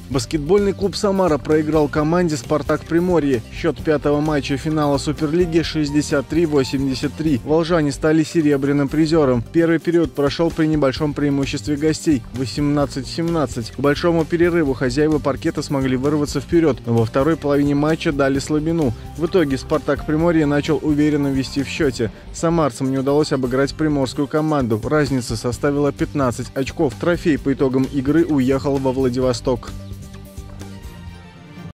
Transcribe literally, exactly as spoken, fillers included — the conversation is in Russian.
Баскетбольный клуб «Самара» проиграл команде «Спартак Приморье». Счет пятого матча финала Суперлиги шестьдесят три восемьдесят три. Волжане стали серебряным призером. Первый период прошел при небольшом преимуществе гостей – восемнадцать семнадцать. К большому перерыву хозяева паркета смогли вырваться вперед, но во второй половине матча дали слабину. В итоге «Спартак Приморье» начал уверенно вести в счете. Самарцам не удалось обыграть приморскую команду. Разница составила пятнадцать очков. Трофей по итогам игры уехал во Владивосток.